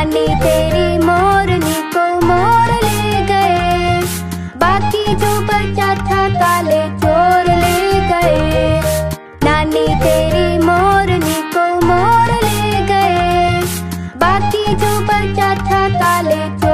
नानी तेरी मोरनी को मोर ले गए, बाकी जो बचा था काले चोर ले गए। नानी तेरी मोरनी को मोर ले गए, बाकी जो बचा था काले चोर